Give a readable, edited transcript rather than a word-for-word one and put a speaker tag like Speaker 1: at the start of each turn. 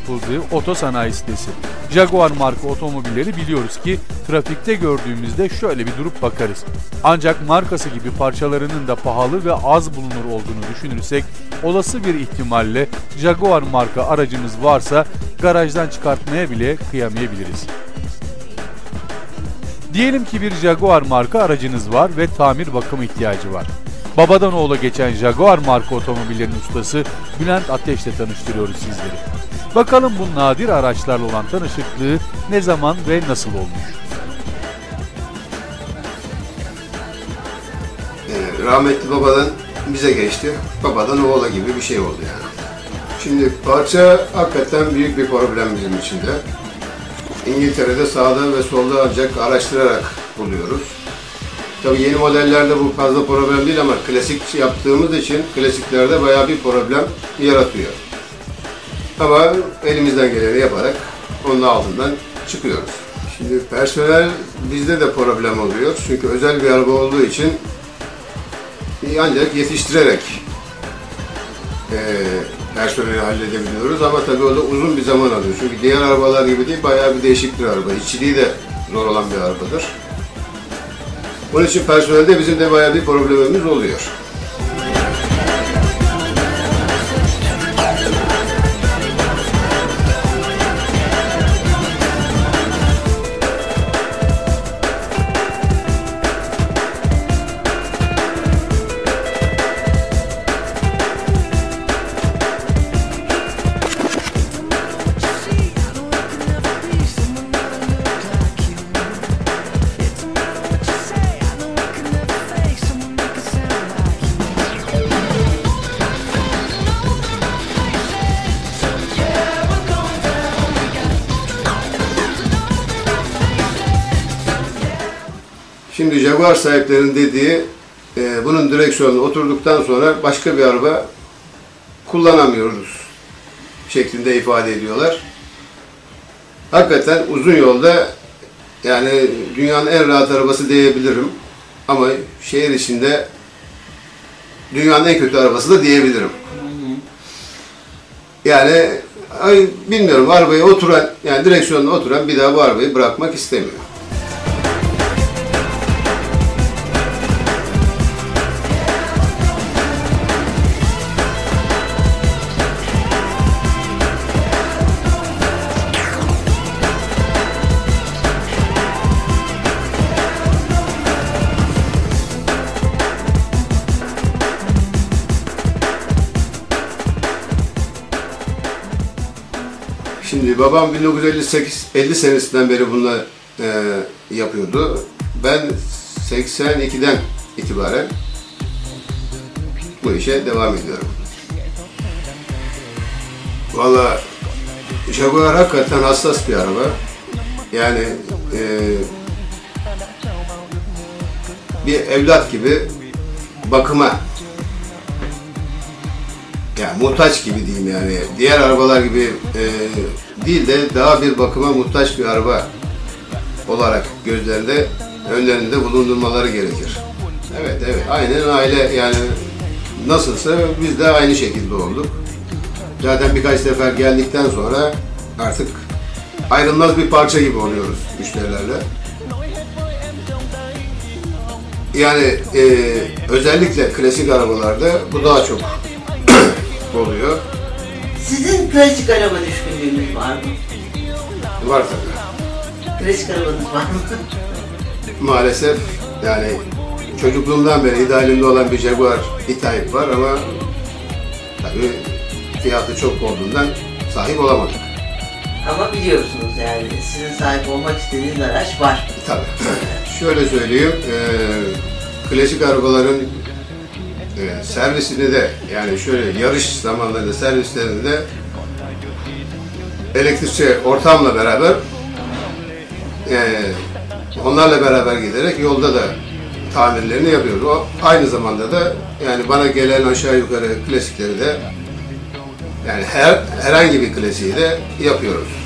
Speaker 1: yapıldığı otosanayi sitesi. Jaguar marka otomobilleri biliyoruz ki trafikte gördüğümüzde şöyle bir durup bakarız. Ancak markası gibi parçalarının da pahalı ve az bulunur olduğunu düşünürsek olası bir ihtimalle Jaguar marka aracımız varsa garajdan çıkartmaya bile kıyamayabiliriz. Diyelim ki bir Jaguar marka aracınız var ve tamir bakım ihtiyacı var. Babadan oğula geçen Jaguar marka otomobillerin ustası Bülent Ateş'le tanıştırıyoruz sizleri. Bakalım bu nadir araçlarla olan tanışıklığı ne zaman ve nasıl olmuş?
Speaker 2: Rahmetli babadan bize geçti. Babadan oğula gibi bir şey oldu yani. Şimdi parça hakikaten büyük bir problem bizim için de. İngiltere'de sağda ve solda ancak araştırarak buluyoruz. Tabii yeni modellerde bu fazla problem değil ama klasik yaptığımız için klasiklerde bayağı bir problem yaratıyor. Ama elimizden geleni yaparak onun altından çıkıyoruz. Şimdi personel bizde de problem oluyor. Çünkü özel bir araba olduğu için ancak yetiştirerek personeli halledebiliyoruz ama tabii o da uzun bir zaman alıyor. Çünkü diğer arabalar gibi değil, bayağı bir değişik bir araba. İşçiliği de zor olan bir arabadır. Onun için personelde bizim de bayağı bir problemimiz oluyor. Şimdi Jaguar sahiplerinin dediği, bunun direksiyonuna oturduktan sonra başka bir araba kullanamıyoruz şeklinde ifade ediyorlar. Hakikaten uzun yolda yani dünyanın en rahat arabası diyebilirim ama şehir içinde dünyanın en kötü arabası da diyebilirim. Yani bilmiyorum, arabaya oturan, yani direksiyonuna oturan bir daha bu arabayı bırakmak istemiyor. Şimdi babam 1950 senesinden beri bununla yapıyordu. Ben 82'den itibaren bu işe devam ediyorum. Vallahi Jaguar hakikaten hassas bir araba. Yani bir evlat gibi bakıma, yani muhtaç gibi diyeyim yani. Diğer arabalar gibi değil de daha bir bakıma muhtaç bir araba olarak önlerinde bulundurmaları gerekir. Evet, aynen aile, yani nasılsa biz de aynı şekilde olduk. Zaten birkaç sefer geldikten sonra artık ayrılmaz bir parça gibi oluyoruz müşterilerle. Yani özellikle klasik arabalarda bu daha çok oluyor.
Speaker 3: Sizin klasik araba düşkünlüğünüz var mı?
Speaker 2: Var tabii.
Speaker 3: Klasik arabanız var mı?
Speaker 2: Maalesef yani çocukluğumdan beri idealimde olan bir Jaguar E-Type var ama tabii fiyatı çok olduğundan sahip olamadık.
Speaker 3: Ama biliyorsunuz yani sizin sahip olmak istediğiniz araç var.
Speaker 2: Tabii. Şöyle söyleyeyim, klasik arabaların servisini de, yani şöyle yarış zamanlarında servislerini de elektrikçi ortamla beraber onlarla beraber giderek yolda da tamirlerini yapıyoruz. O aynı zamanda da yani bana gelen aşağı yukarı klasikleri de, yani herhangi bir klasiği de yapıyoruz.